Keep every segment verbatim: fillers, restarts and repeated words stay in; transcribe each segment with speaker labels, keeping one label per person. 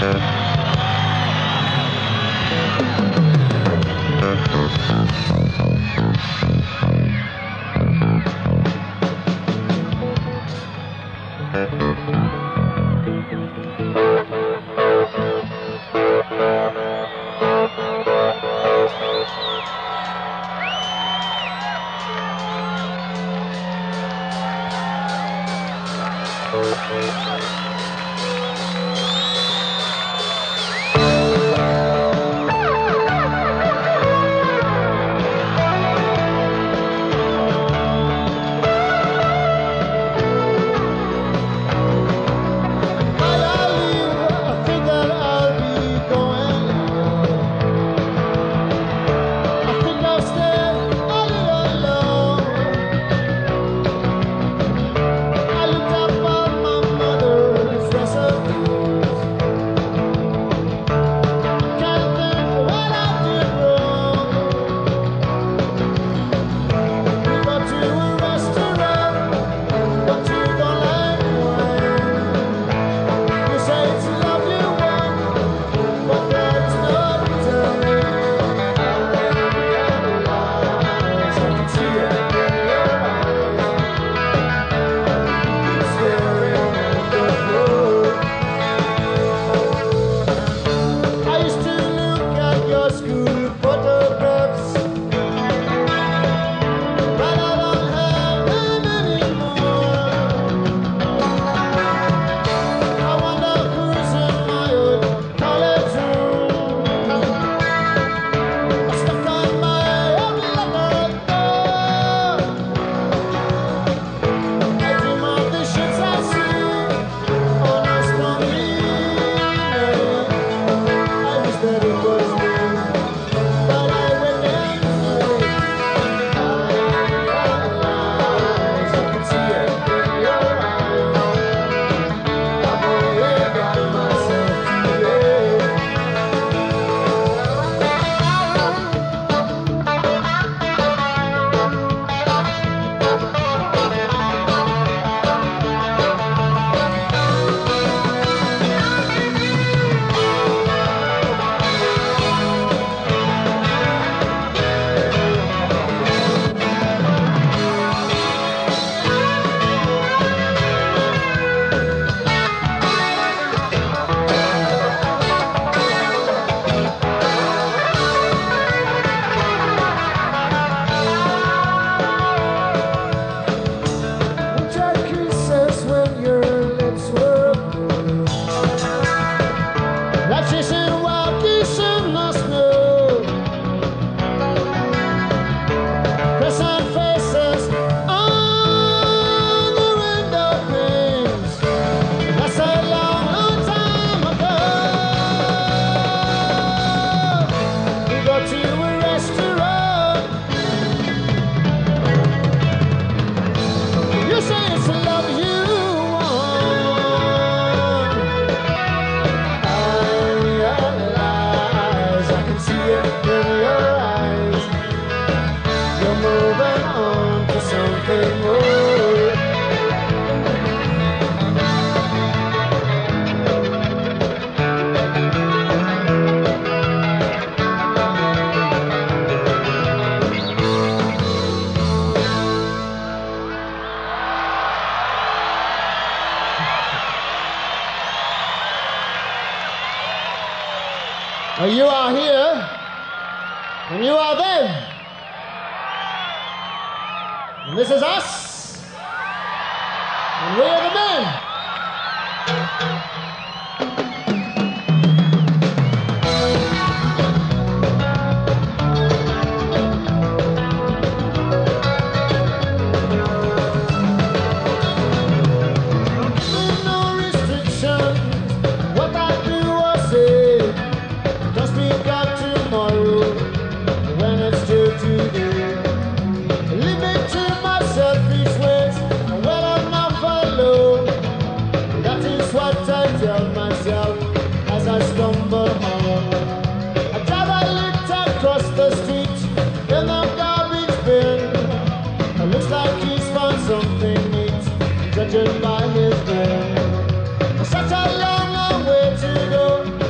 Speaker 1: Well, you are here, and you are them. And this is us, and we are the men. Judging by his brain, such a long, long way to go.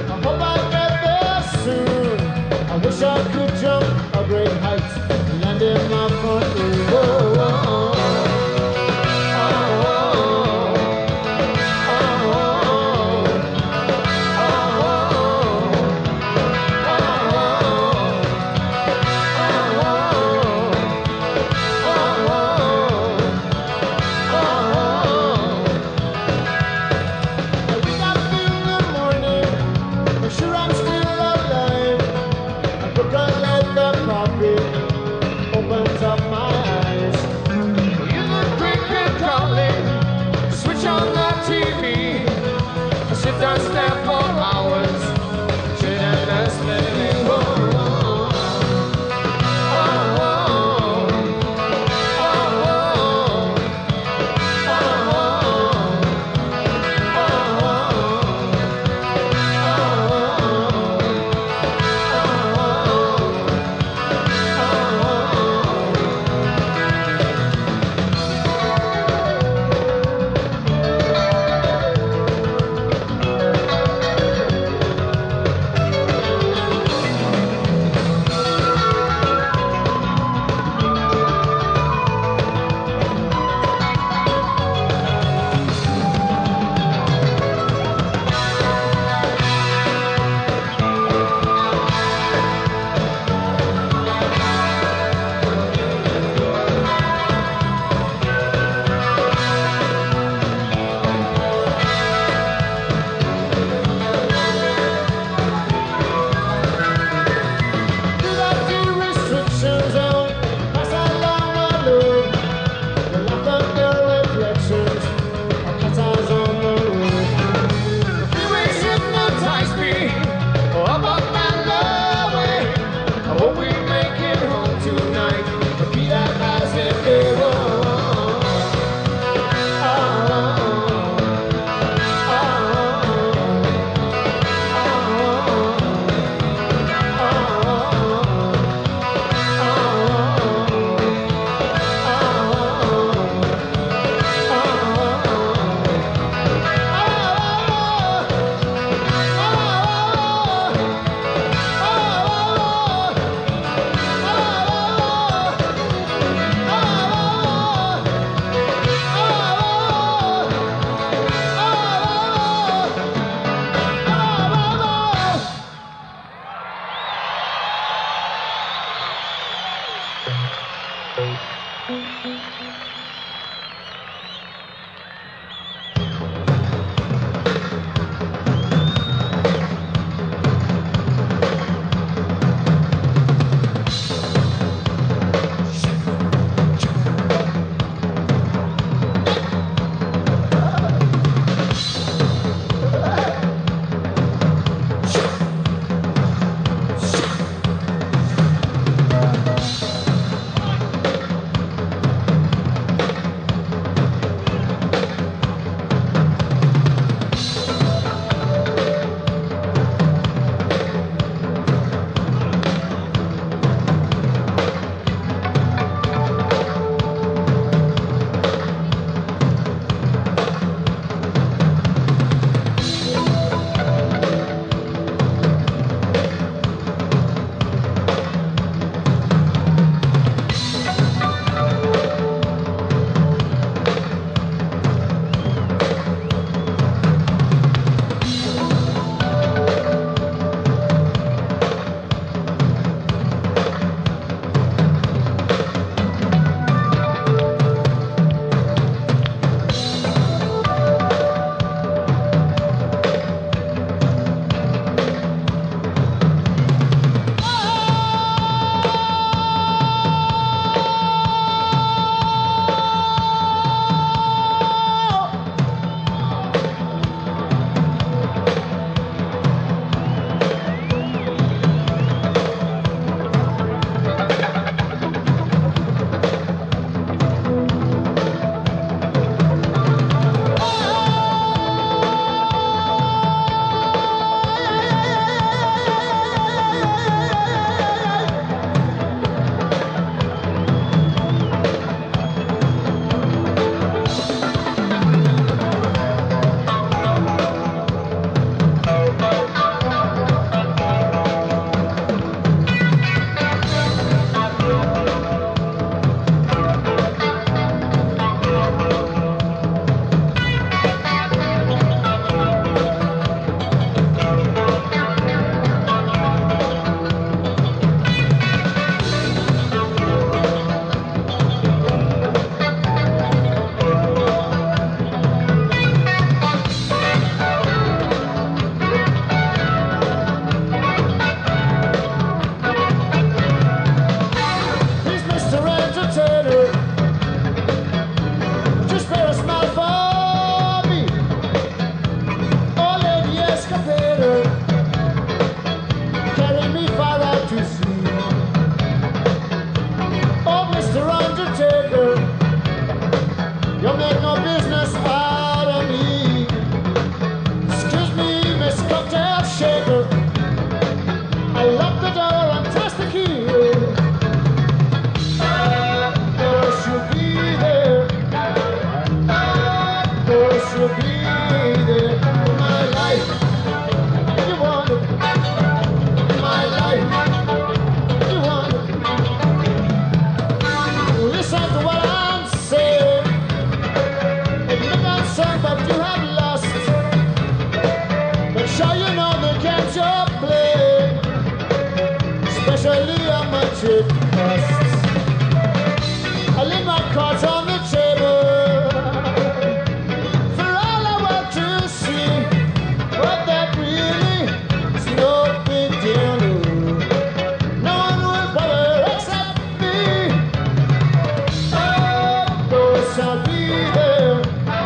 Speaker 1: course I'll be there.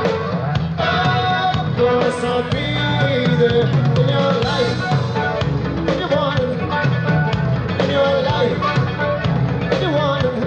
Speaker 1: Of course I'll be there in your life. If you want it, in your life. If you want it.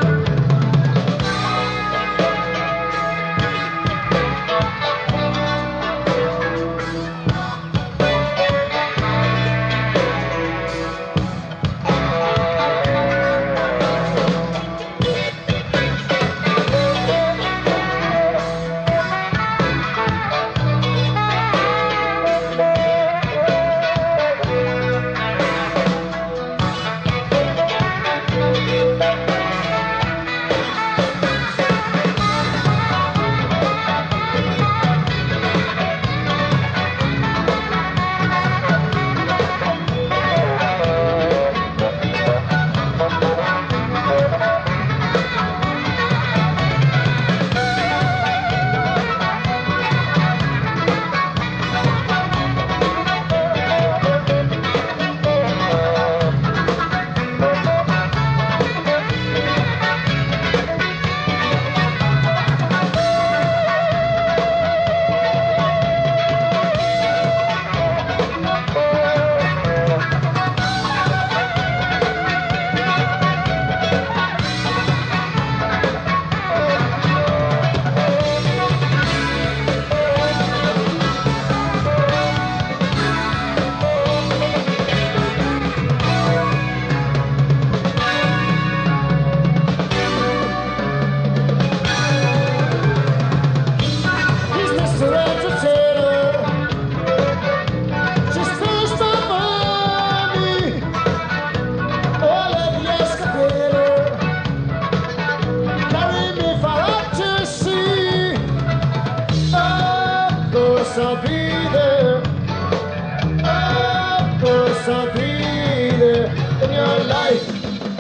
Speaker 1: I'll be there. Of course I'll be there in your life.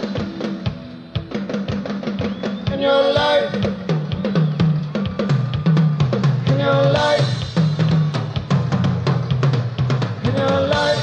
Speaker 1: In your life. In your life. In your life.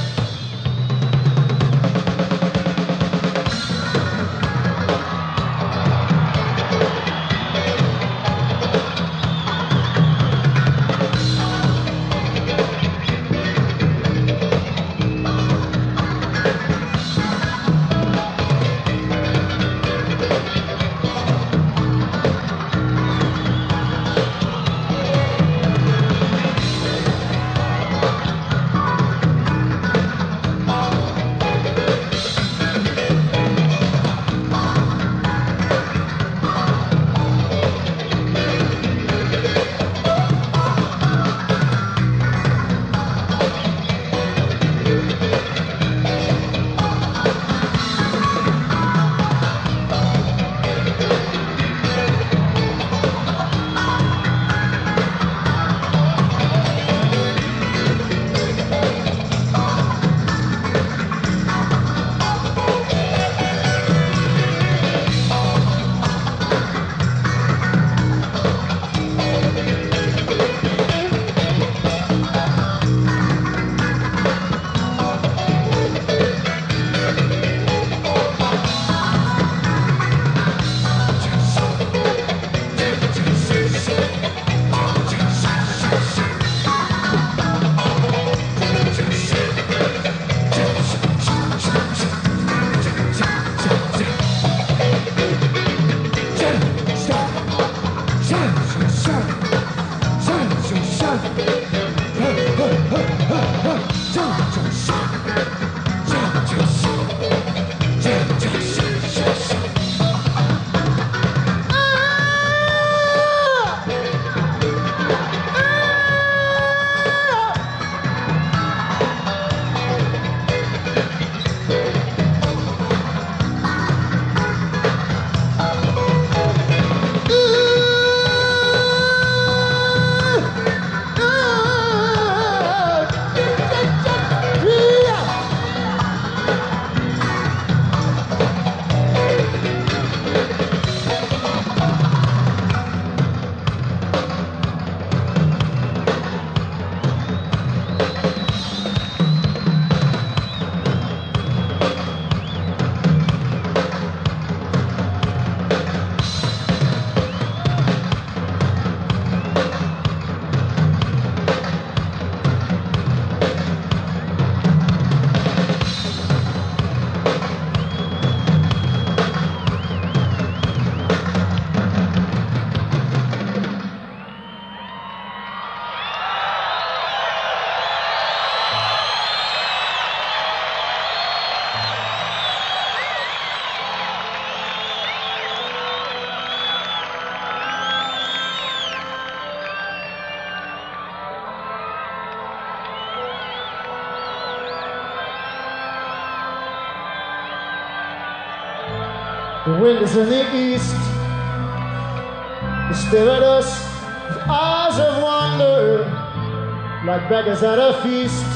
Speaker 1: The wind is in the east. They stare at us with eyes of wonder, like beggars at a feast.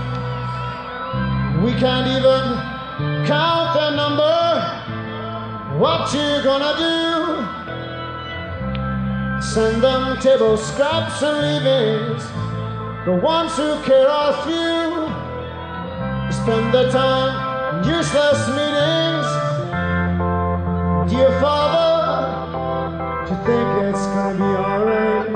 Speaker 1: We can't even count their number. What you gonna do? Send them table scraps and leavings. The ones who care are few. Spend their time in useless meetings. Dear Father, do you think it's gonna be alright?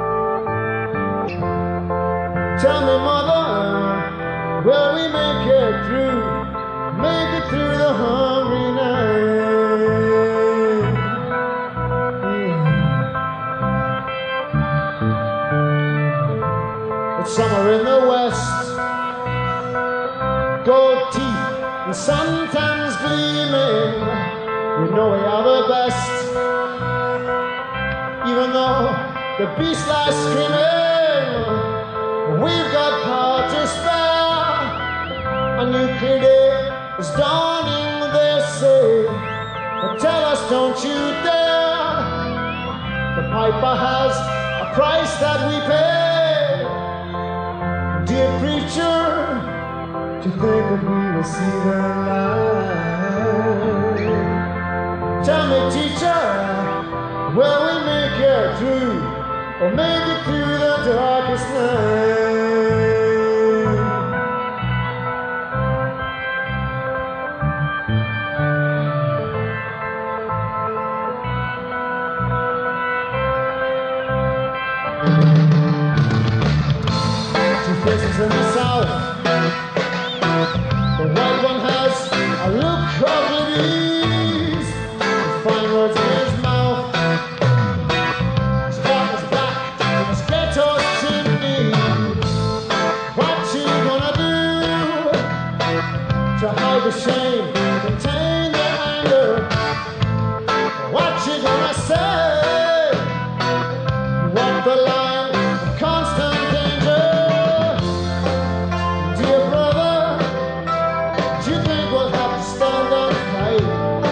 Speaker 1: Tell me, Mother, will we make it through? Make it through the hungry night? Yeah. It's summer in the west, gold teeth and suntans gleaming. We know we are the best, even though the beast lies screaming. We've got power to spare. A nuclear day is dawning, they say. But tell us, don't you dare. The piper has a price that we pay. Dear preacher, do you think that we will see the light? Tell me, teacher, will we make it through, or make it through the darkest night? Two faces in the south. The white one has a look of ease, with fine words in his mouth. His heart is black and his ghetto's chimney. What you gonna do to hide the shame, contain the anger? What you gonna say? You walk the line of constant danger. Dear brother, do you think we'll have to stand and fight?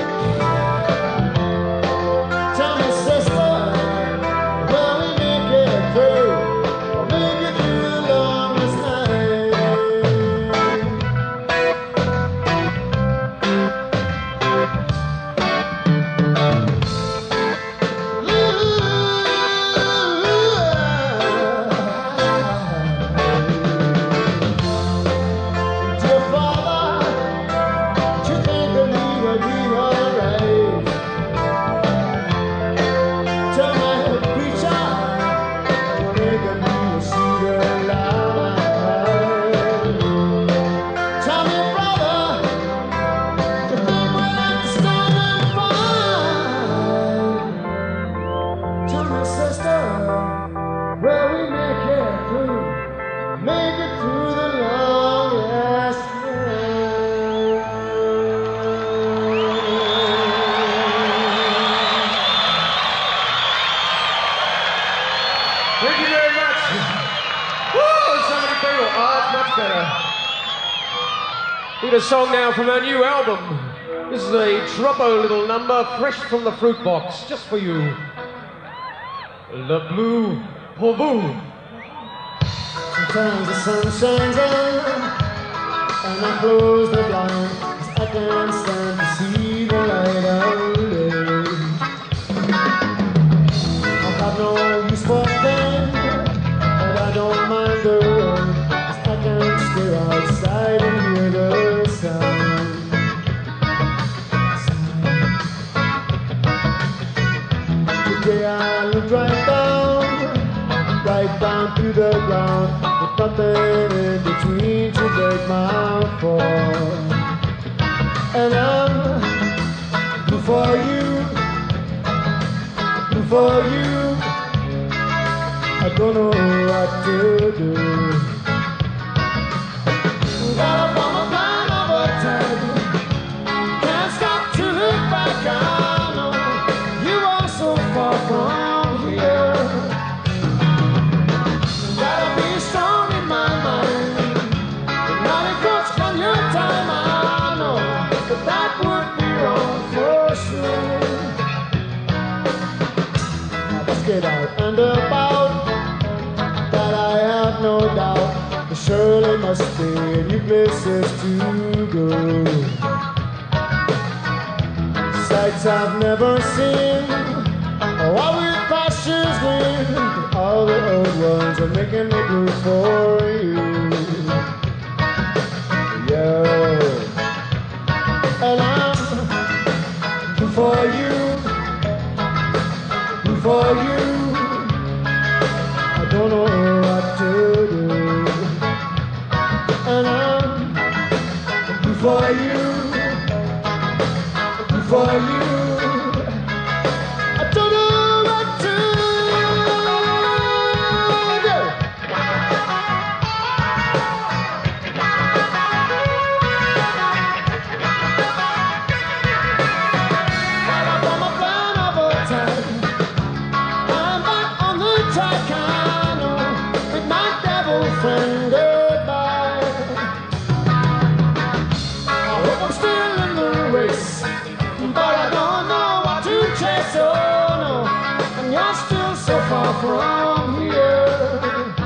Speaker 1: Tell me, sister, will we make it through, or make it through the longest night? Dear Father, do you think that we will be alright? Tell my preacher, do you think that we will see the light? Tell me, brother, do you think we'll have to stand and fight? Tell me, sister, will we make it through? Make it through the longest night.
Speaker 2: Thank you very much. Woo, so many people. Oh, that's much better. Need a song now from our new album. This is a troppo little number, fresh from the fruit box, just for you. Le Bleu pour vous.
Speaker 1: Sometimes the sun shines on, and I close the blind, 'cause I can't stand to see the light of day. I have no use for pain, but I don't mind the rain, 'cause I can't stay outside and hear the sound. Today I look right down, right down to the ground, with nothing in between to break my fall. And I'm blue for you, blue for you. I don't know what to do. Got up on a plan of attack, can't stop to look back. I know you are so far from here. Gotta be strong in my mind, and not encroach on your time. I know that that would be wrong for sure. out and about, that I have no doubt. There surely must be new places to go, sights I've never seen, all with pastures green, but all the old ones are making me blue for you. Yeah, and I'm blue for you, blue for you. I don't know what to do, and I'm blue for you, blue for you. I don't know what to do. Well, I'm on my plan of a time. I'm back on the Tricano with my devil friend goodbye. I hope I'm still in the race, but I don't know what to chase. Oh no, and you're still so far from here.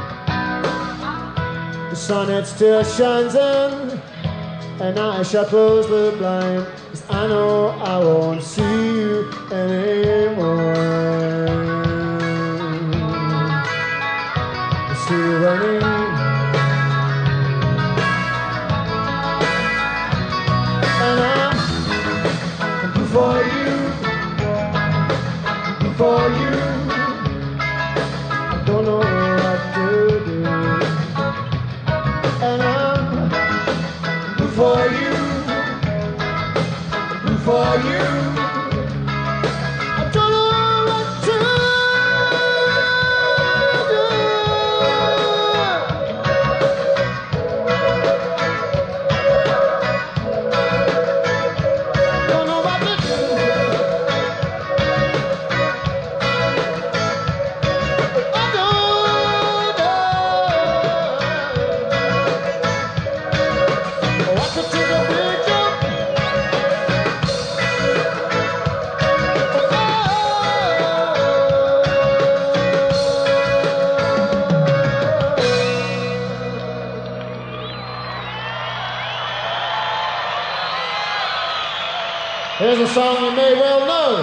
Speaker 1: The sun, it still shines in, and I shall close the blind, 'cause I know I won't see you anymore. It's still running, and I'm blue for you, blue for you. I don't know what to do, and I'm blue for you, blue for you. I don't know what to do. Don't know what to do. I don't know what to do. The big jump. Here's a song you may well know.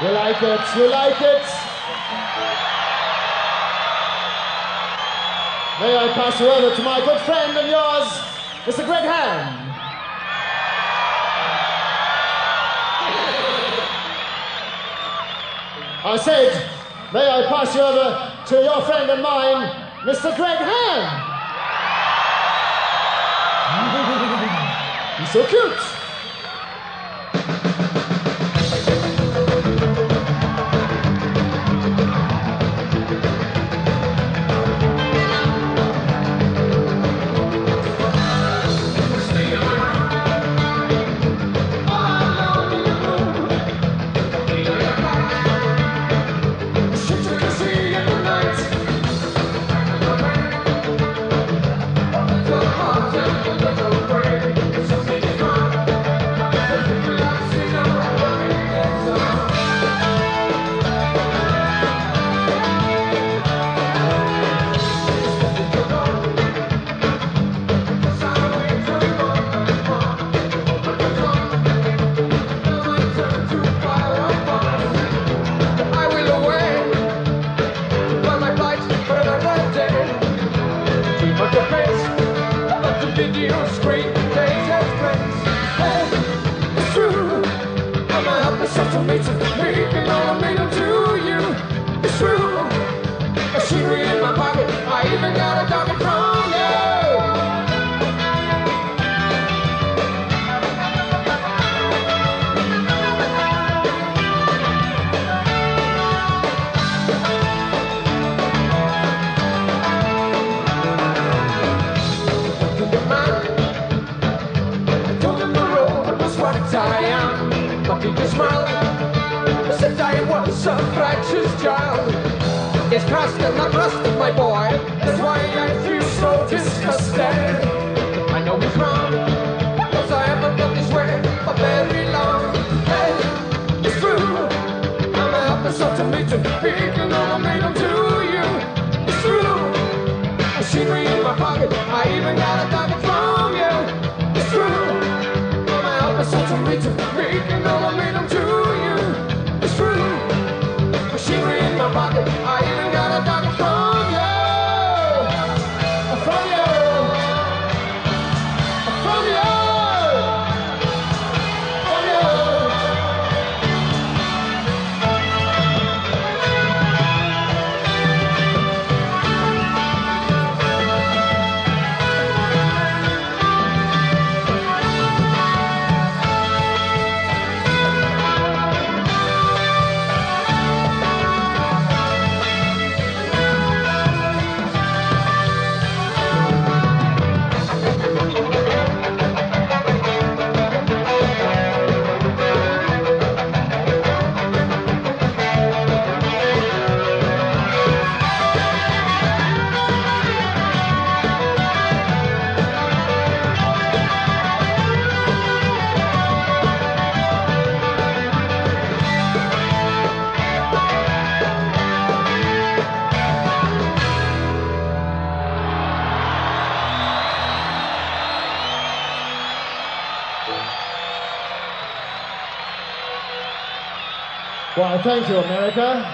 Speaker 1: You like it? You like it? May I pass you over to my good friend and yours, Mister Greg Ham? I said, may I pass you over to your friend and mine, Mister Greg Ham? He's so cute. Well, thank you, America.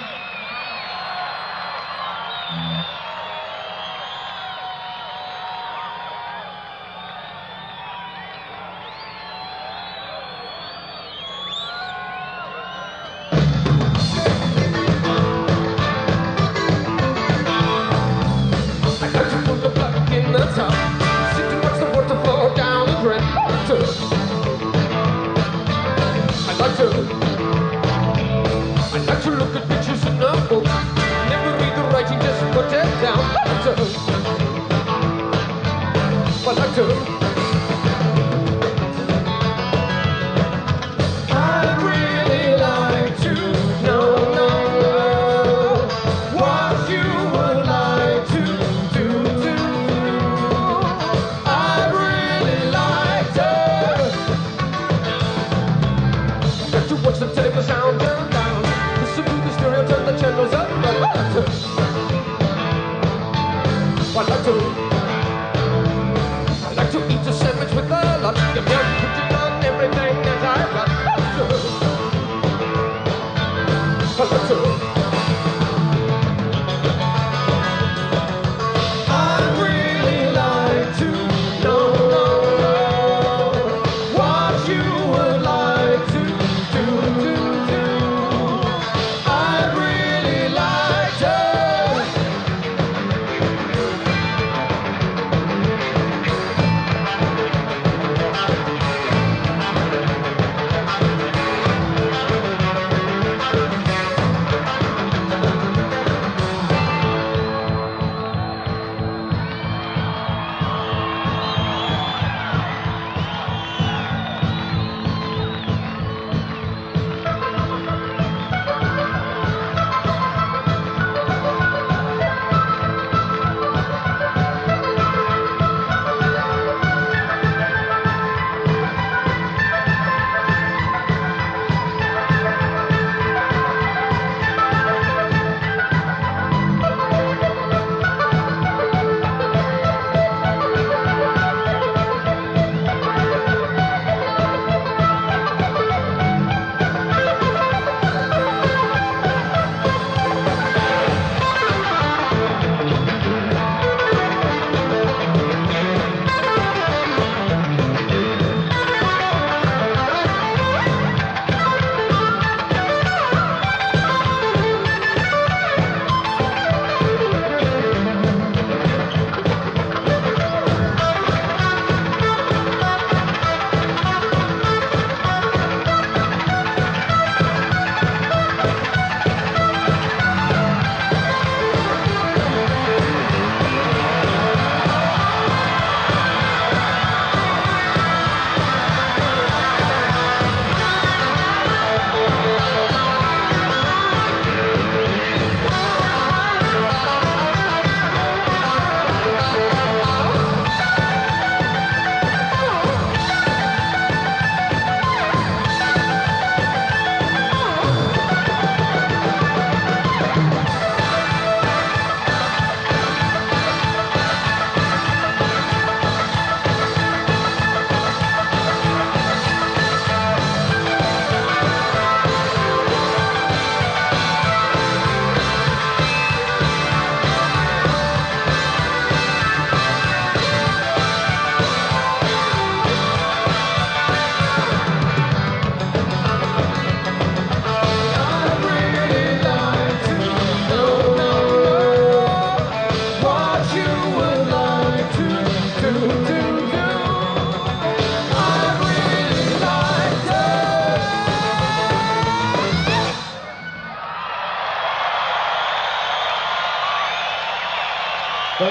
Speaker 3: I like to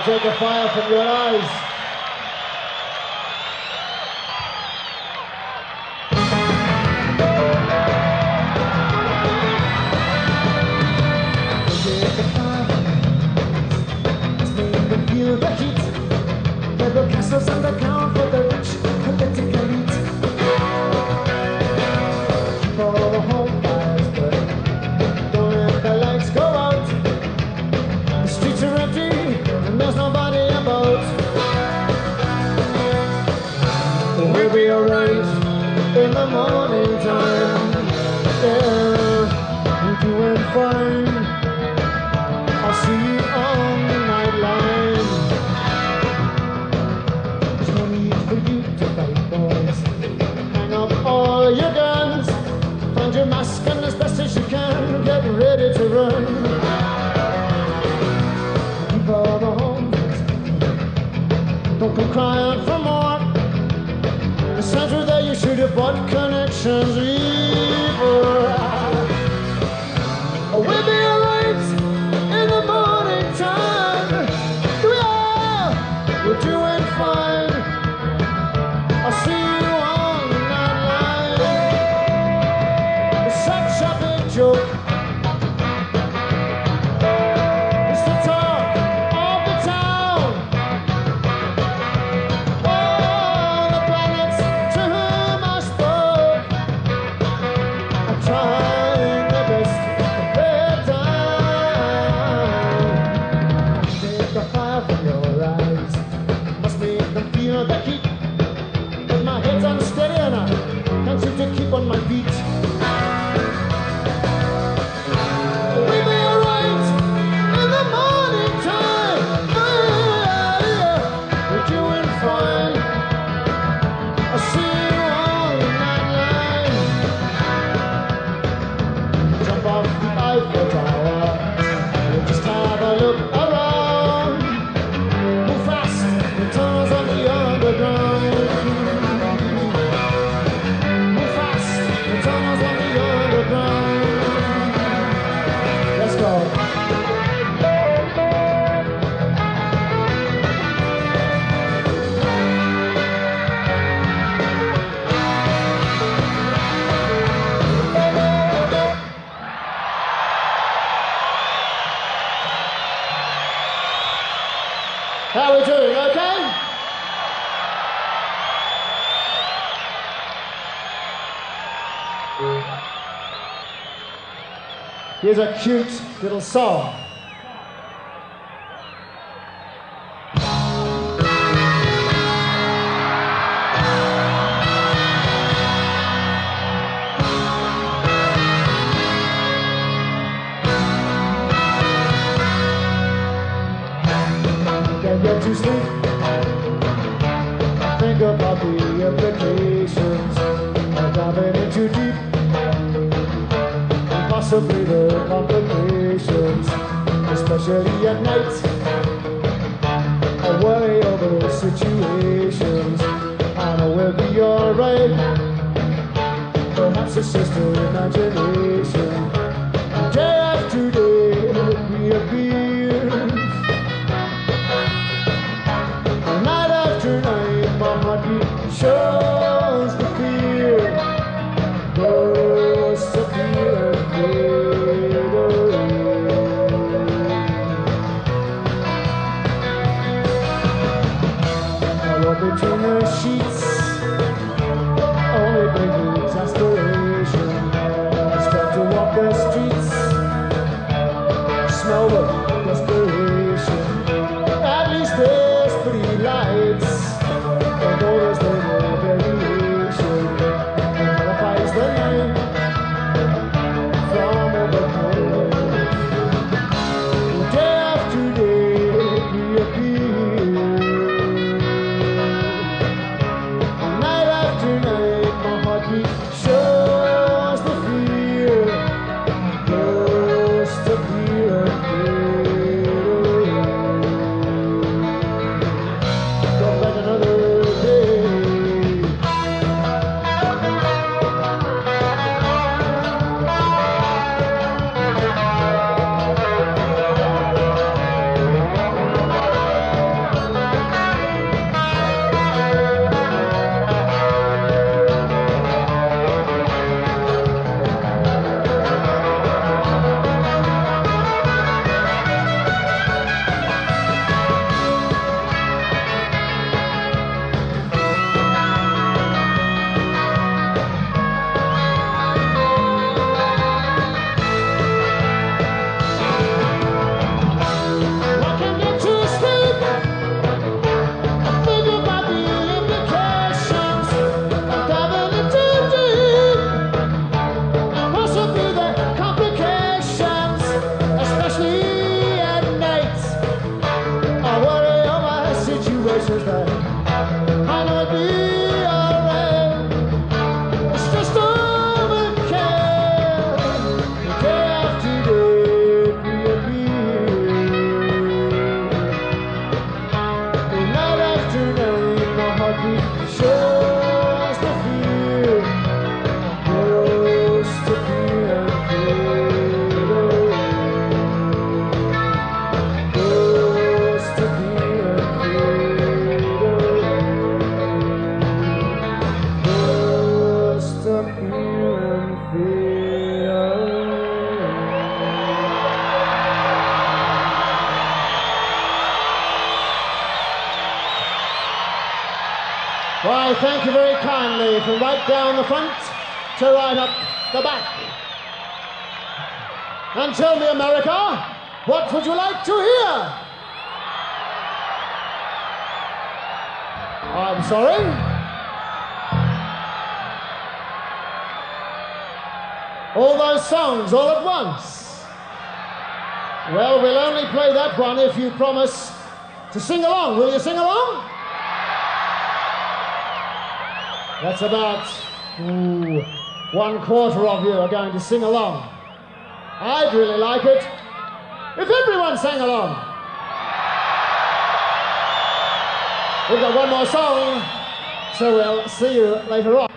Speaker 1: I'll take the fire from your eyes. Take the fire from your eyes. Let's make them feel the heat. There are castles underground for the rich, pathetic elite. Keep all the home fires burning. Don't let the lights go out. The streets are empty and there's nobody about. We'll be alright in the morning time. Yeah, we're doing fine. I'll see you on the night line. There's no need for you to fight, boys. Hang up all your guns. Find your mask and as best as you can, get ready to run. Keep all the homes. Don't come crying for more. The signs were there, you should have bought connections. Evil. We'll be alright in the morning time. We are. We're doing fine. I'll see you on the night line. It's such a big joke. It's the talk of the town. All the planets to whom I spoke are trying their best to bear down. Take the fire from your eyes. Must make them feel the heat. But my head's unsteady and I can't seem to keep on my feet. We'll be alright in the morning time. Yeah, yeah. We're doing fine. I'll see you on the night line. Jump off the Eiffel Tower. We'll just have a look around. Move fast, the tunnels on the underground. Move fast, the tunnels on the underground. Let's go. How are we doing? Okay? Here's a cute little song. Can't get to sleep. Think about the implications of diving in too deep. Possibly the complications, especially at night. I worry over situations. I know we'll be alright. Perhaps it's just an imagination. Day after day it reappears. Night after night my heartbeat shows the fear. Ghosts appear and fade away. I walk between the sheets, only bring exasperation. I start to walk the streets, smell the desperation. At least there's pretty lights, although there's no variation. And qualifies the night from overkill. Day after day it reappears. tonight, my heartbeat shows the fear, goes to fear and fade away, goes to fear and fade away, goes to fear and fade away. Why, thank you very kindly, from right down the front to right up the back. And tell me, America, what would you like to hear? I'm sorry? All those songs all at once? Well, we'll only play that one if you promise to sing along. Will you sing along? That's about ooh, one quarter of you are going to sing along. I'd really like it if everyone sang along. We've got one more song, so we'll see you later on.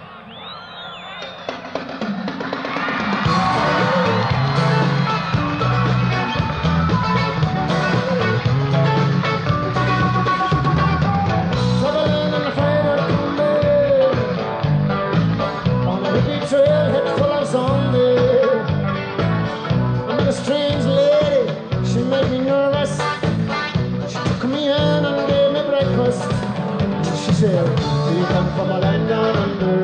Speaker 1: Do you come from a land down under,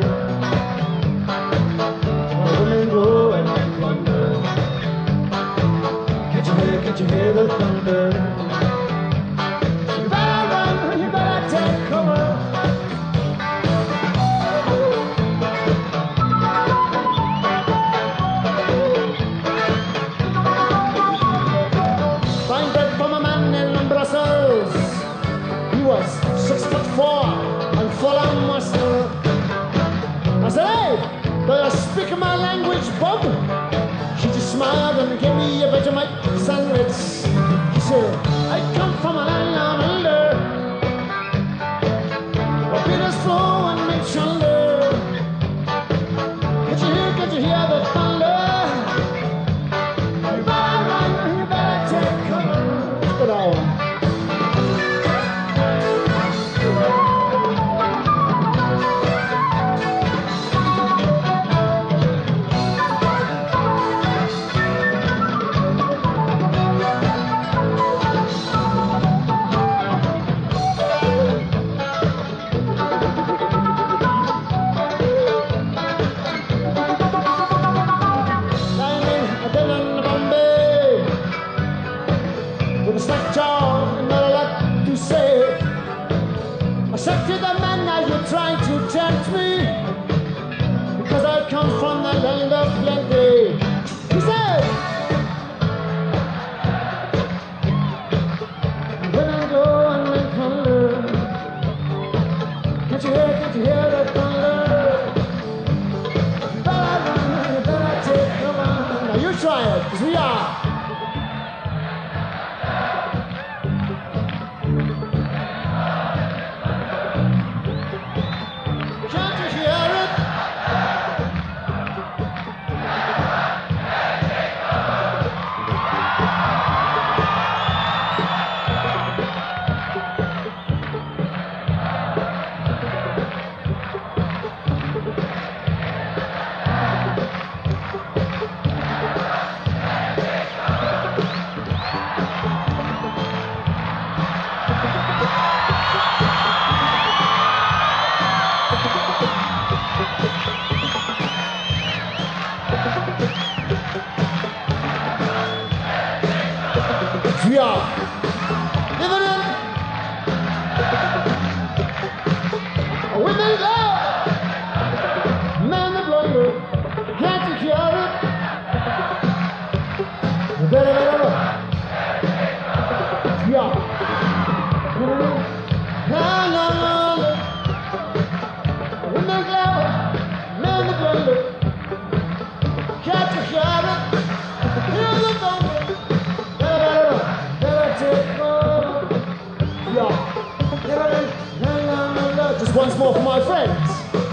Speaker 1: where women go and plunder? Can't you hear, can't you hear the thunder? You better run, you better take cover. Find bread from a man in Brussels. He was six foot four. Full of muscle. I said, hey, do you speak my language, bub? She just smiled and gave me a Vegemite sandwich. She said, I come from a land down under, where beaters flow and make thunder. Can't you hear, can't you hear the thunder? You better run, you better take cover. Good old. Trying to tempt me because I come from the land of plenty. He said, when I go and make thunder, can't you hear, can't you hear the thunder? You better run, you better take cover. Now you try it, because we are. Just once more for my friends.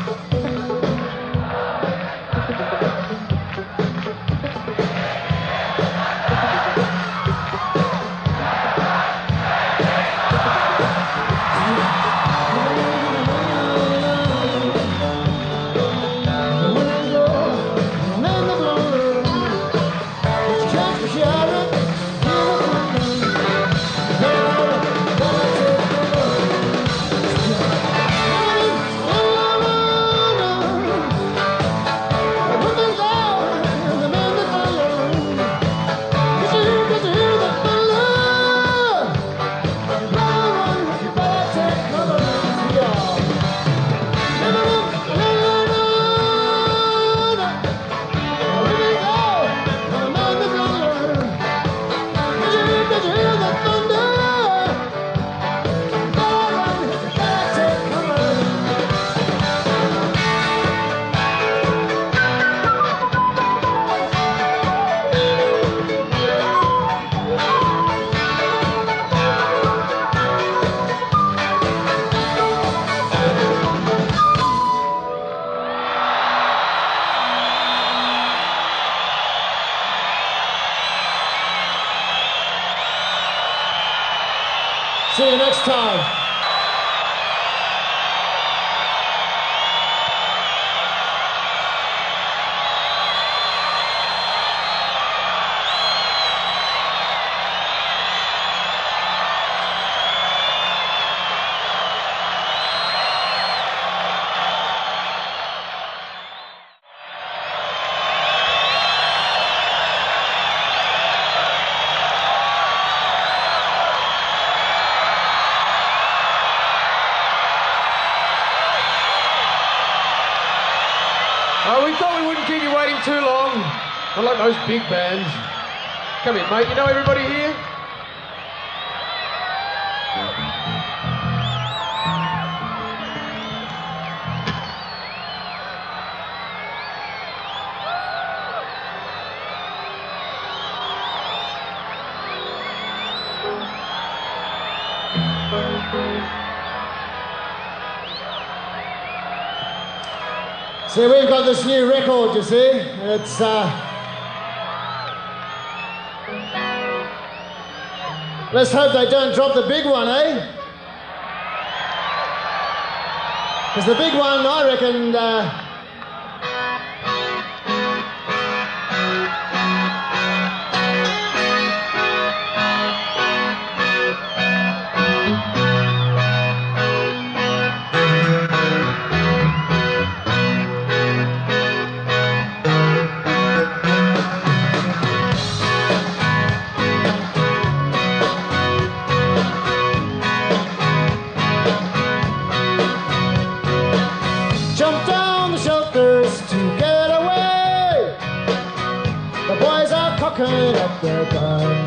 Speaker 1: See you next time.
Speaker 2: Oh, we thought we wouldn't keep you waiting too long. Not like those big bands. Come in, mate. You know everybody here?
Speaker 1: See, we've got this new record, you see. It's, uh... let's hope they don't drop the big one, eh? Because the big one, I reckon, uh... up their gun.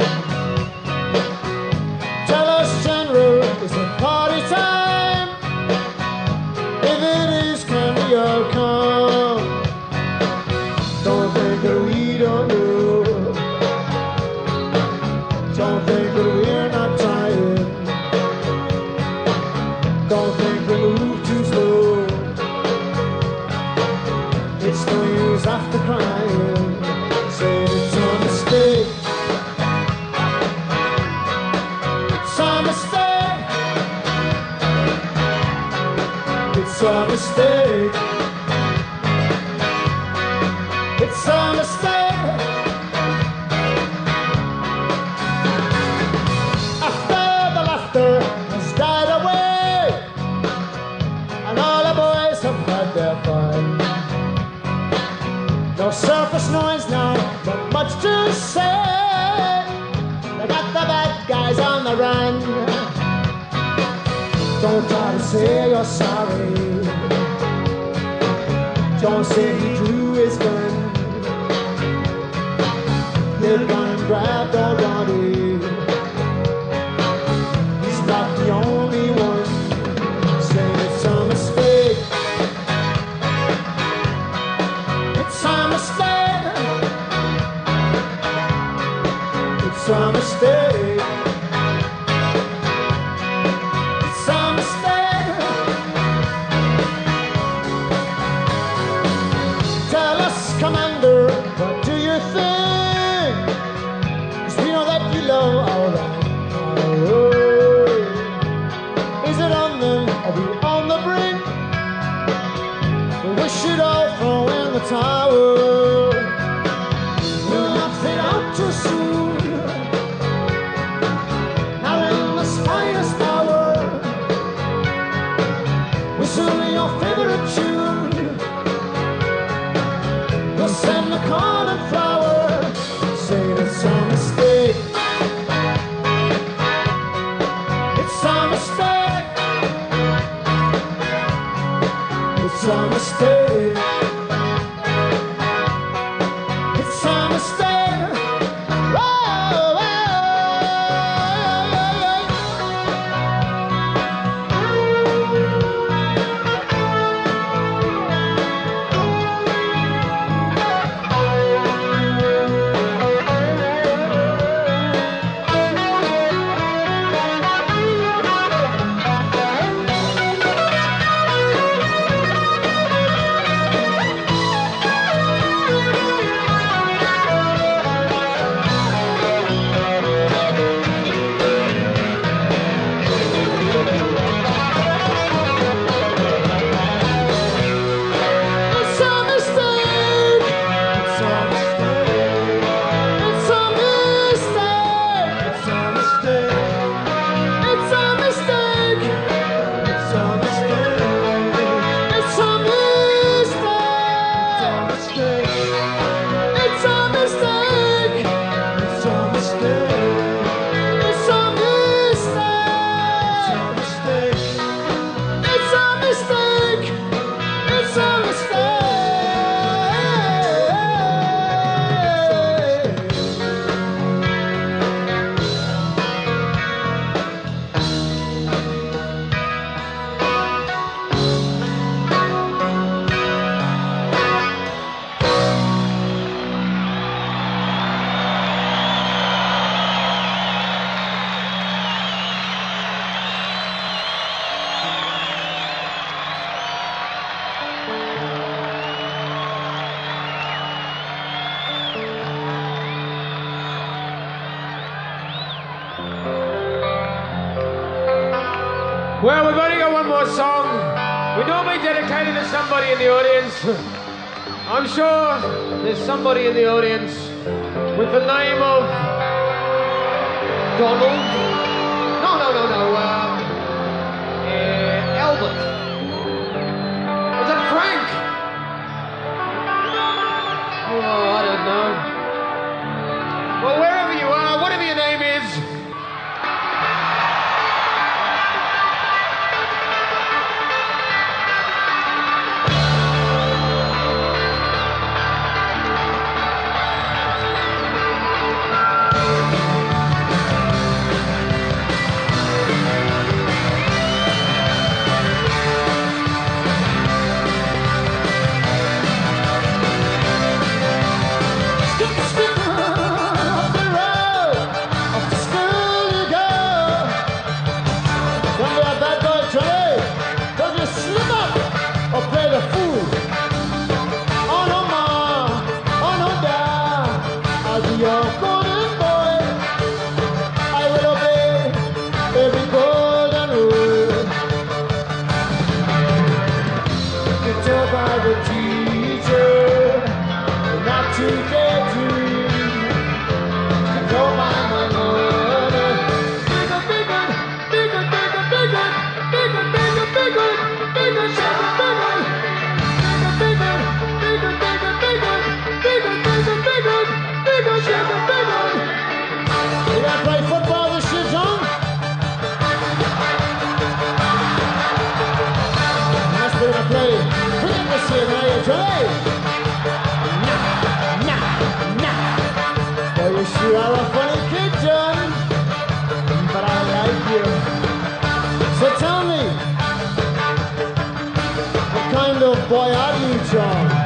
Speaker 1: Tell us, General, is it party time? If it is, can we all come? Don't think that we don't know. Don't think that we're not trying. Don't think we move too slow. It's no use after crying. Say it's a mistake. It's a mistake. It's a mistake. It's a mistake. After the laughter has died away, and all the boys have had their fun. No surface noise now, but much to say. They got the bad guys on the run. Don't try to say you're sorry. Don't say he drew his gun. They've gone and grabbed already. He's not the only one. Say it's a mistake. It's a mistake. It's a mistake. It's a mistake. whistle your favorite tune. The send the corn and flower, say it's a mistake. It's a mistake. It's a mistake. It's a mistake. Whoa, whoa.
Speaker 2: Well, we've only got one more song. We normally dedicate it to somebody in the audience. I'm sure there's somebody in the audience with the name of Donald. No, no, no, no. Um, uh, Albert. Was it Frank? Oh, I don't know. Well, wherever you are, whatever your name is.
Speaker 1: You are a funny kid, John, but I like you. So tell me, what kind of boy are you, John?